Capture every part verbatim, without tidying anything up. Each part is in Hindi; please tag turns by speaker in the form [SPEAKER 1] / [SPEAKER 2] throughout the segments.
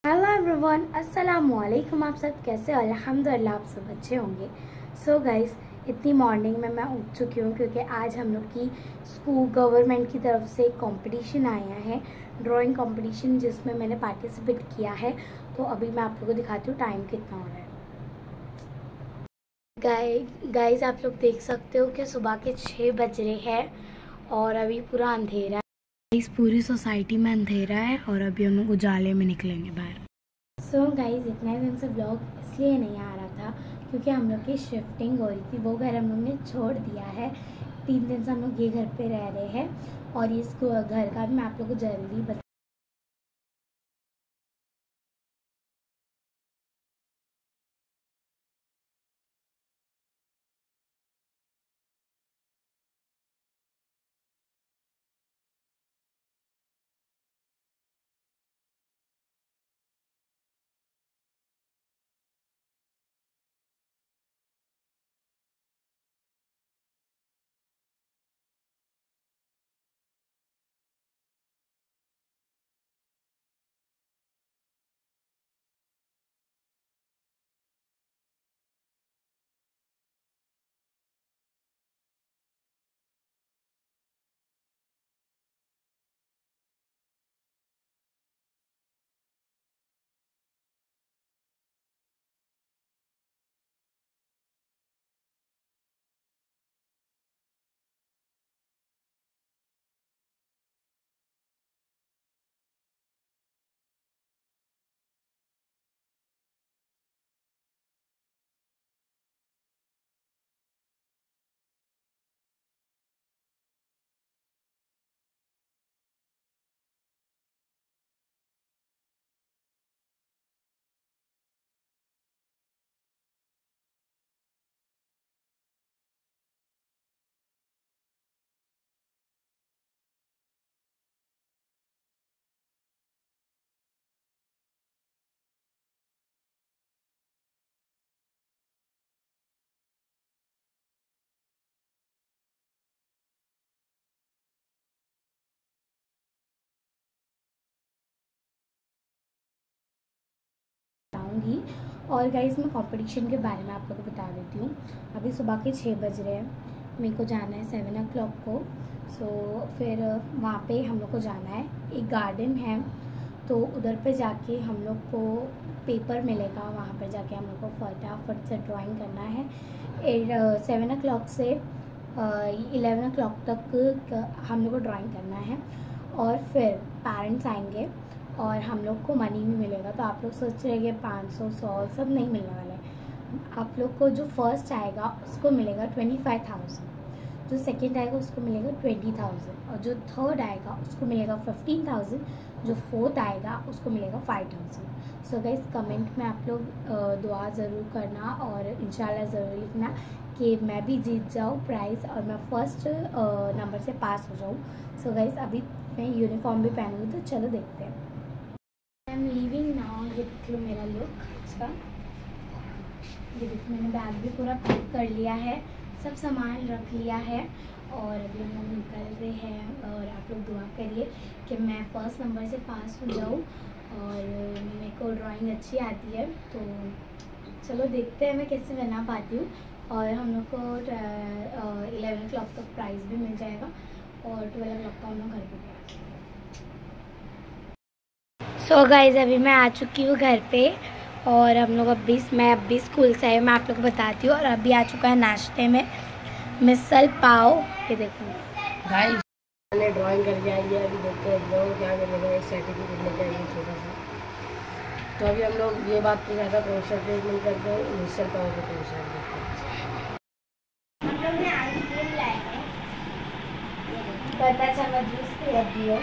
[SPEAKER 1] हेलो एवरीवन, अस्सलाम वालेकुम। आप सब कैसे हो? अल्हम्दुलिल्लाह आप सब अच्छे होंगे। सो गाइस, इतनी मॉर्निंग में मैं उठ चुकी हूँ क्योंकि आज हम लोग की स्कूल गवर्नमेंट की तरफ से एक कंपटीशन आया है, ड्राइंग कंपटीशन, जिसमें मैंने पार्टिसिपेट किया है। तो अभी मैं आप लोगों को दिखाती हूँ टाइम कितना हो रहा है। गाइस गाइस आप लोग देख सकते हो कि सुबह के छः बज रहे हैं और अभी पूरा अंधेरा है। इस पूरी सोसाइटी में अंधेरा है और अभी हम लोग उजाले में निकलेंगे बाहर। सो so गाइज, इतना दिन से ब्लॉग इसलिए नहीं आ रहा था क्योंकि हम लोग की शिफ्टिंग हो रही थी। वो घर हम लोग ने छोड़ दिया है। तीन दिन से हम लोग ये घर पे रह रहे हैं और इस घर का भी मैं आप लोग को जल्दी बता बताऊंगी। और गाइज, मैं कंपटीशन के बारे में आप लोगों को बता देती हूँ। अभी सुबह के छः बज रहे हैं, मेरे को जाना है सेवन ओ क्लॉक को। सो so, फिर वहाँ पे हम लोग को जाना है, एक गार्डन है तो उधर पे जाके हम लोग को पेपर मिलेगा। वहाँ पर जाके हम लोग को फटाफट से ड्राइंग करना है। सेवन ओ क्लॉक से इलेवन ओ क्लॉक तक हम लोग को ड्राइंग करना है और फिर पेरेंट्स आएंगे और हम लोग को मनी भी मिलेगा। तो आप लोग सोच रहे हैं पाँच सौ सौ सब नहीं मिलने वाला है। आप लोग को जो फर्स्ट आएगा उसको मिलेगा ट्वेंटी फाइव थाउजेंड, जो सेकेंड आएगा उसको मिलेगा ट्वेंटी थाउजेंड और जो थर्ड आएगा उसको मिलेगा फिफ्टीन थाउजेंड, जो फोर्थ आएगा उसको मिलेगा five thousand. So guys, comment में आप लोग दुआ ज़रूर करना और इंशाल्लाह ज़रूर लिखना कि मैं भी जीत जाऊँ प्राइज़ और मैं फर्स्ट नंबर से पास हो जाऊँ। सो गाइस, अभी मैं यूनिफॉर्म भी पहनूँगी, तो चलो देखते हैं। I am leaving now. ये देख लो मेरा लुक इसका। ये देखो, मैंने बैग भी पूरा पैक कर लिया है, सब सामान रख लिया है और अभी हम लोग निकल रहे हैं। और आप लोग दुआ करिए कि मैं फर्स्ट नंबर से पास हो जाऊँ और मेरे को ड्राइंग अच्छी आती है। तो चलो देखते हैं मैं कैसे बना पाती हूँ। और हम लोग को इलेवन ओ क्लॉक तक प्राइज़ भी मिल जाएगा और ट्वेल्व ओ क्लॉक का हम लोग घर पर गए। सो so गाइज, अभी मैं आ चुकी हूँ घर पे और हम लोग अभी मैं अभी स्कूल से आई, मैं आप लोग को बताती हूँ। और अभी आ चुका है नाश्ते में मिसल पाव। ये देखो
[SPEAKER 2] गाइस, मैंने ड्राइंग करके आई है। अभी देखते हैं लोग क्या करेंगे, एक सर्टिफिकेट लेके आएंगे छोटा सा। तो अभी हम लोग ये बात नहीं करता, प्रोफेसर पे मिल करके मिसल पाव को प्रोफेसर देखते हैं।
[SPEAKER 1] हम लोग ने आइसक्रीम लाए हैं, पता चला जूस पे दियो।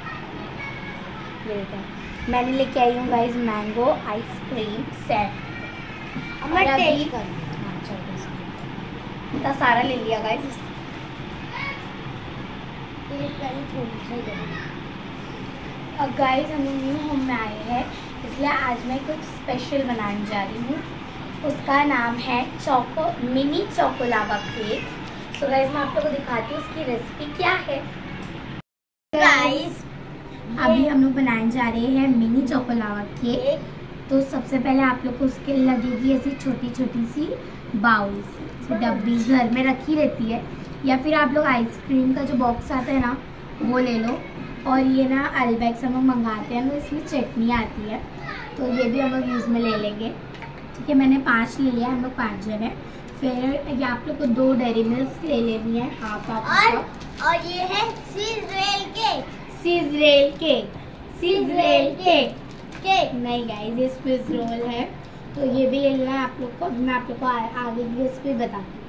[SPEAKER 1] ये देखो, मैंने लेके आई हूँ गाइस मैंगो आइसक्रीम सेट। इतना सारा ले लिया गाइस। और गाइस, हम लोग न्यू होम में आए हैं, इसलिए आज मैं कुछ स्पेशल बनाने जा रही हूँ। उसका नाम है choco mini choco lava cake. So guys, मैं आप लोगों को दिखाती हूँ उसकी रेसिपी क्या है। गाइस, अभी हम लोग बनाने जा रहे हैं मिनी चोकोलावा केक। तो सबसे पहले आप लोग को उसके लगेगी ऐसी छोटी छोटी सी बाउल सी डब्बी घर में रखी रहती है, या फिर आप लोग आइसक्रीम का जो बॉक्स आता है ना वो ले लो। और ये ना अल्बैक्स हम लोग मंगाते हैं, तो इसमें चटनी आती है, तो ये भी हम लोग यूज़ में ले लेंगे। ठीक है, मैंने पाँच ले लिया, हम लोग पाँच जन हैं। फिर ये आप लोग को दो डेयरी मिल्क ले लेनी है हाफ हाफ। और,
[SPEAKER 3] और ये है सीजरेल केक।
[SPEAKER 1] सीजरेल केक सीजरेल केक
[SPEAKER 3] केक
[SPEAKER 1] नहीं गाइस, ये स्विस रोल है, तो ये भी ले लेना है आप लोग को। मैं आप लोग को आगे की रेसिपी बताती हूँ।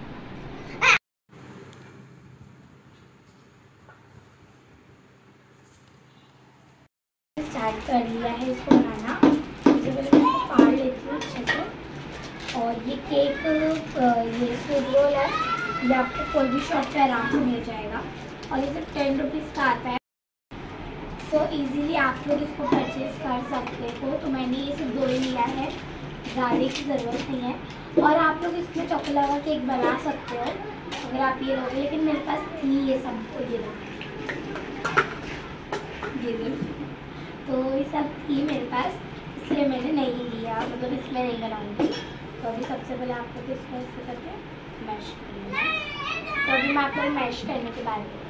[SPEAKER 1] स्टार्ट कर लिया है इसको बनाना। सबसे पहले मैं इसको फाड़ लेती हूँ अच्छे से। और ये केक ये स्विस रोल है, ये आपको कोई भी शॉप पे आराम से मिल जाएगा, और ये सिर्फ टेन रुपीज़ का आता है। तो इजीली आप लोग इसको परचेज कर सकते हो। तो मैंने ये सिर्फ दो ही लिया है, ज़्यादा की ज़रूरत नहीं है। और आप लोग इसमें चॉकलावा केक बना सकते हो अगर आप ये लोगे, लेकिन मेरे पास थी ये सब ये ये तो ये सब थी मेरे पास, इसलिए मैंने नहीं लिया, मतलब इसमें नहीं बनाऊंगी। तो अभी सबसे पहले आप लोग इसको ऐसे करके मैश कर लेंगे। तो अभी मैं आप लोग मैश करने के बारे में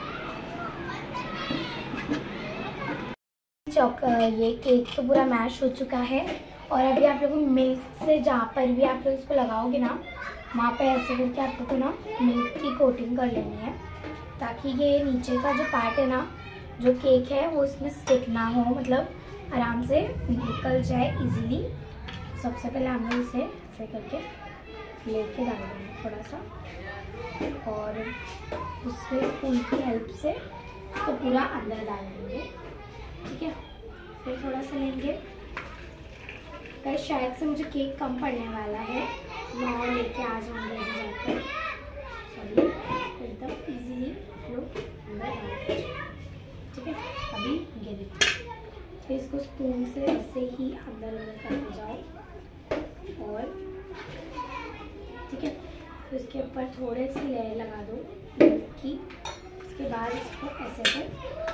[SPEAKER 1] चौक ये केक तो पूरा मैश हो चुका है। और अभी आप लोगों को मिल्क से जहाँ पर भी आप लोग इसको लगाओगे ना, वहाँ पे ऐसे करके आप लोग को ना मिल्क की कोटिंग कर लेनी है, ताकि ये नीचे का जो पार्ट है ना जो केक है वो इसमें स्टिक ना हो, मतलब आराम से निकल जाए इजीली। सबसे पहले हम लोग इसे ऐसे करके लेके डाल देंगे थोड़ा सा, और उससे स्पून की हेल्प से इसको पूरा अंदर डाल देंगे। ठीक है, फिर थोड़ा सा लेंगे। तो शायद से मुझे केक कम पड़ने वाला है, मैं और लेके आ जाऊँगी अभी जाकर। सॉरी, एकदम इजीली लोग अंदर डाल दीजिए। ठीक है, अभी ये देखो, फिर इसको स्पून से ऐसे ही अंदर अंदर करते जाओ। और ठीक है, फिर इसके ऊपर थोड़े से लेयर लगा दो मिल्क की। उसके बाद इसको ऐसे से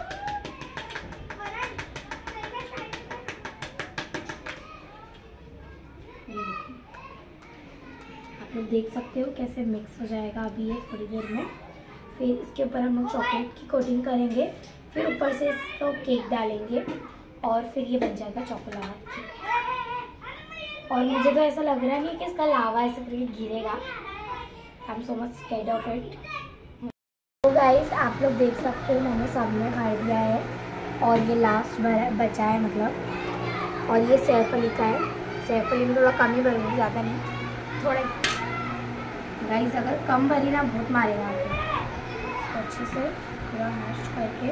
[SPEAKER 1] आप लोग देख सकते हो कैसे मिक्स हो जाएगा अभी ये थोड़ी देर में। फिर इसके ऊपर हम लोग चॉकलेट की कोटिंग करेंगे, फिर ऊपर से इसको केक डालेंगे, और फिर ये बन जाएगा चॉकलावा केक। और मुझे तो ऐसा लग रहा नहीं है कि इसका लावा ऐसे करके गिरेगा। I am so much scared of it. तो गाइस आप लोग देख सकते हो मैंने सबने भर दिया है, और ये लास्ट बचा है मतलब। और ये सैफ अली का है, सैफ अली में थोड़ा कम ही भरूँगी, ज़्यादा नहीं थोड़ा। गाइस अगर कम भरी ना बहुत मारेगा आपको। इसको अच्छे से पूरा मैश करके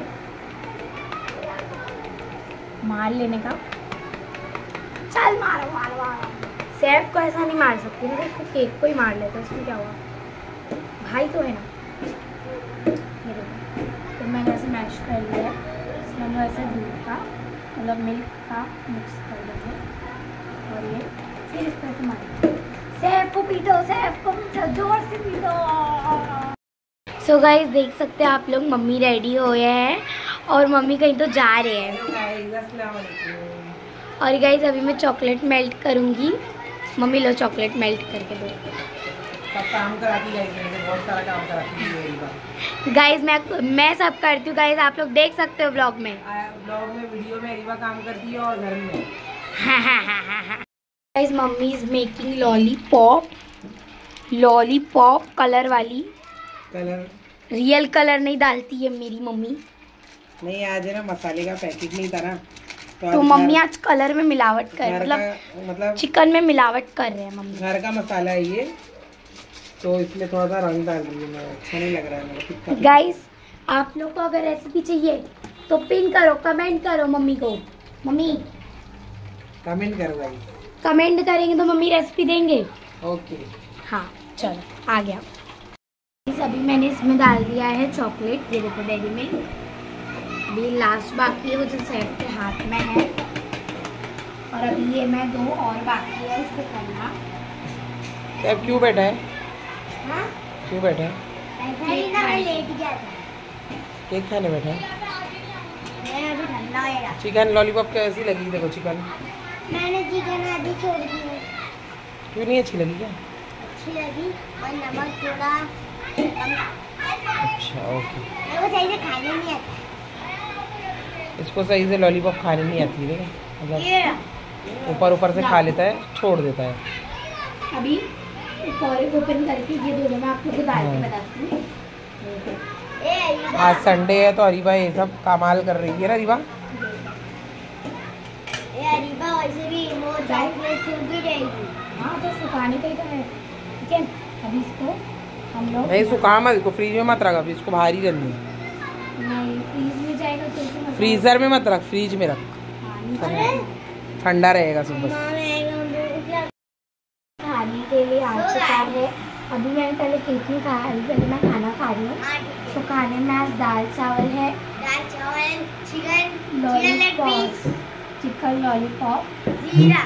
[SPEAKER 1] मार लेने का। चल मारो मारो मारो। सैफ को ऐसा नहीं मार सकती, मतलब इसको केक को ही मार लेते, इसमें क्या हुआ, भाई तो है ना। ये देखो, तो मैंने ऐसे मैश कर लिया है। इसमें हम ऐसे दूध का मतलब मिल्क का मिक्स कर देंगे, और ये फिर इस तरह से मारेंगे। सैफ को पीटो, सैफ को पीटो, जोर से पीटो। सो गाइस देख सकते हैं आप लोग, मम्मी रेडी हो गए हैं और मम्मी कहीं तो जा रहे हैं। और गाइस अभी मैं चॉकलेट मेल्ट करूँगी। मम्मी लो चॉकलेट मेल्ट करके दो।
[SPEAKER 2] सब काम कराती है, बहुत सारा काम कराती है
[SPEAKER 1] गाइस। मैं मैं सब करती हूँ गाइस, आप लोग देख सकते हो ब्लॉग में।
[SPEAKER 2] ब्लॉग में वीडियो में रीवा काम करती है और घर में।
[SPEAKER 1] Guys mummy is making lollipop, lollipop colour वाली।
[SPEAKER 2] कलर
[SPEAKER 1] रियल कलर नहीं डालती है मेरी मम्मी।
[SPEAKER 2] नहीं, आज है ना मसाले का पैकेट नहीं था ना, तो,
[SPEAKER 1] तो मम्मी आज कलर में मिलावट कर मतलब
[SPEAKER 2] मतलब
[SPEAKER 1] चिकन में मिलावट कर रहे हैं मम्मी।
[SPEAKER 2] घर का मसाला है ये, तो इसमें थोड़ा सा रंग डाल दीजिए, मैं अच्छा नहीं लग रहा है मेरा।
[SPEAKER 1] गाइस आप लोग को अगर रेसिपी चाहिए तो पिन करो, कमेंट करो मम्मी को। मम्मी
[SPEAKER 2] कमेंट करो गाइस,
[SPEAKER 1] कमेंट करेंगे तो मम्मी रेसिपी देंगे।
[SPEAKER 2] ओके
[SPEAKER 1] हाँ चलो आ गया। अभी मैंने इसमें डाल दिया है चॉकलेट, ये देखो डेयरी मिल्क। अभी लास्ट बाकी है वो जो सैफ के हाथ में है, और अभी ये मैं दो और बाकी है इसको करना।
[SPEAKER 2] सैफ क्यों बैठा है?
[SPEAKER 1] हाँ?
[SPEAKER 2] क्यों बैठा है?
[SPEAKER 1] लेट गया था।
[SPEAKER 2] केक खाने बैठा है।
[SPEAKER 1] मैं अभी
[SPEAKER 3] लॉलीपॉप।
[SPEAKER 4] चिकन लॉलीपॉप कैसी लगी? देखो चिकन
[SPEAKER 3] मैंने चिकन आधी छोड़ दी है।
[SPEAKER 4] क्यों नहीं अच्छी लगी क्या?
[SPEAKER 3] अच्छी लगी और नमक थोड़ा कम।
[SPEAKER 4] अच्छा ओके।
[SPEAKER 3] मेरे को सही से खाने नहीं आता।
[SPEAKER 4] इसको सही से लॉलीपॉप खाने नहीं आती है, मतलब
[SPEAKER 3] ये
[SPEAKER 4] ऊपर ऊपर से खा लेता है, छोड़ देता है।
[SPEAKER 1] अभी एक और एक ओपन करके ये दोनों मैं आप लोग को डाल के
[SPEAKER 4] हाँ।
[SPEAKER 1] बताती हूँ।
[SPEAKER 3] ए अरीबा।
[SPEAKER 4] आज संडे है तो अरीबा ये सब कमाल कर रही है ना अरीबा।
[SPEAKER 3] ए अरीबा वैसे भी वो चॉकलेट छूट भी रहेगी।
[SPEAKER 1] हाँ तो सुखाने का ही तो है, ठीक है। अभी इसको हम लोग
[SPEAKER 4] नहीं सुखा मत, इसको फ्रीज में मत रख, अभी इसको बाहर ही करनी है।
[SPEAKER 1] नहीं फ्रीज में जाएगा तो इसमें मसाला-
[SPEAKER 4] फ्रीजर में मत रख, फ्रीज में रख,
[SPEAKER 1] हाँ, नीचे
[SPEAKER 3] अरे
[SPEAKER 4] ठंडा रहेगा सुबह।
[SPEAKER 3] माँ मैं
[SPEAKER 1] खाने के लिए आ चुका है। अभी मैंने पहले केक नहीं खाया, अभी पहले मैं खाना खा रही हूँ। तो खाने में आज दाल चावल है,
[SPEAKER 3] दाल चावल chicken chicken leg
[SPEAKER 1] lollipop,
[SPEAKER 3] piece
[SPEAKER 1] chicken lollipop
[SPEAKER 3] जीरा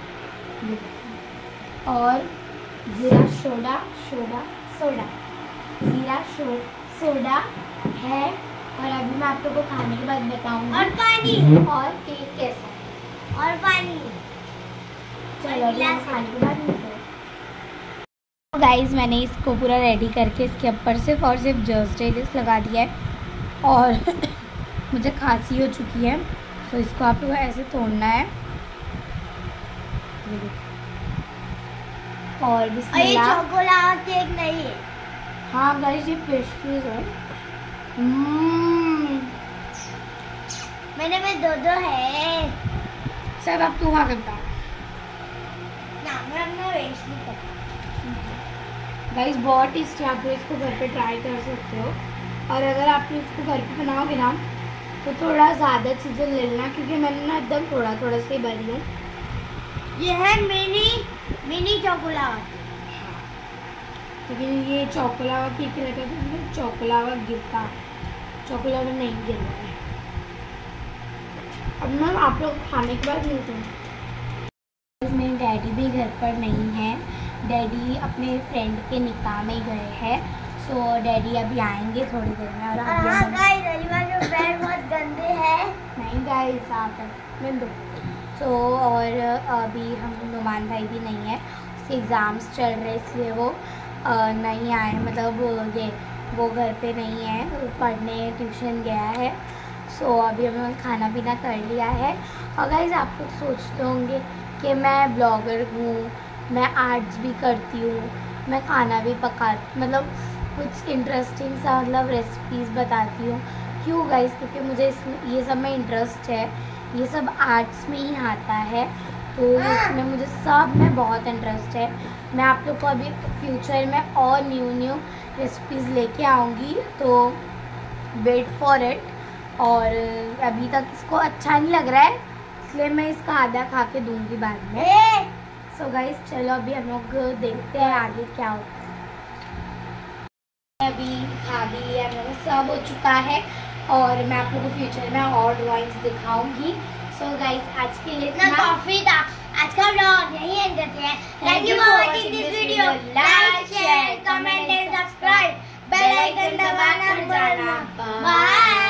[SPEAKER 1] और जीरा सोडा सोडा सोडा जीरा शो सोडा है। और अभी मैं आप लोगों को खाने के बाद बताऊंगी
[SPEAKER 3] और पानी
[SPEAKER 1] और केक कैसा है।
[SPEAKER 3] और पानी।
[SPEAKER 1] चलो अभी हम खाने के बाद मिलते हैं। गाइस मैंने इसको पूरा रेडी करके इसके ऊपर सिर्फ और सिर्फ जर्सटेलिस लगा दिया है और मुझे खांसी हो चुकी है, तो इसको आप लोग ऐसे तोड़ना है ये देखो। और
[SPEAKER 3] और ये
[SPEAKER 1] बिस्मिल्लाह।
[SPEAKER 3] चॉकलेट केक नहीं है।
[SPEAKER 1] हाँ गाइस ये पेस्ट्रीज है। हम्म,
[SPEAKER 3] मैंने में दो दो है
[SPEAKER 1] सब अब तू खा के बता।
[SPEAKER 3] ना मैं अपना वेस्ट नहीं करता।
[SPEAKER 1] गाइस बहुत टेस्टी, आप लोग इसको घर पे ट्राई कर सकते हो। और अगर आप लोग इसको घर पे बनाओगे ना तो थोड़ा ज़्यादा चीज़ें ले लेना, क्योंकि मैंने ना एकदम थोड़ा थोड़ा से ही भरी हूँ।
[SPEAKER 3] ये है मिनी मिनी चॉकलेट।
[SPEAKER 1] लेकिन ये चॉकलावा केक लगा तो चॉकलावा गिरता, चॉकलावा नहीं गिर रहा है। अब मैं आप लोग खाने के बाद मिलती हूँ। मेरे डैडी भी घर पर नहीं है, डैडी अपने फ्रेंड के निकाह में गए हैं। सो डैडी अभी आएंगे थोड़ी देर में। और अभी
[SPEAKER 3] हाँ
[SPEAKER 1] हम-
[SPEAKER 3] गाइस अलीमा के पैर बहुत गंदे हैं।
[SPEAKER 1] नहीं गाइस आकर मैं दो तो और अभी हम नुमान भाई भी नहीं है, उसके एग्ज़ाम्स चल रहे इसलिए वो अ, नहीं आए, मतलब ये वो घर पे नहीं है, पढ़ने ट्यूशन गया है। सो अभी हम लोगों ने खाना पीना कर लिया है। और गाइस आप लोग सोचते होंगे कि मैं ब्लॉगर हूँ, मैं आर्ट्स भी करती हूँ, मैं खाना भी पका मतलब कुछ इंटरेस्टिंग सा मतलब रेसिपीज़ बताती हूँ। क्यों गाइस? क्योंकि मुझे इसमें ये सब में इंटरेस्ट है, ये सब आर्ट्स में ही आता है, तो इसमें मुझे सब में बहुत इंटरेस्ट है। मैं आप लोग को अभी फ्यूचर में और न्यू न्यू रेसिपीज़ लेके आऊँगी, तो वेट फॉर इट। और अभी तक इसको अच्छा नहीं लग रहा है, इसलिए मैं इसका आधा खा के दूँगी बाद में।
[SPEAKER 3] ए
[SPEAKER 1] सो गाइस चलो अभी हम लोग देखते हैं आगे क्या होता है। अभी खा भी लिया मैंने, सब हो चुका है और मैं आप लोगों को फ्यूचर में और ड्राइंग्स दिखाऊंगी। सो गाइस आज के लिए
[SPEAKER 3] इतना
[SPEAKER 1] इतना।
[SPEAKER 3] कॉफी था। आज का व्लॉग यही एंड करते हैं। Thank you for watching this video. Like share comment and subscribe. Bell icon दबाना मत भूलना। बाय।